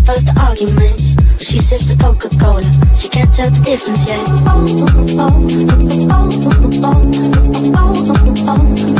both the arguments. She sips the Coca-Cola, she can't tell the difference yet.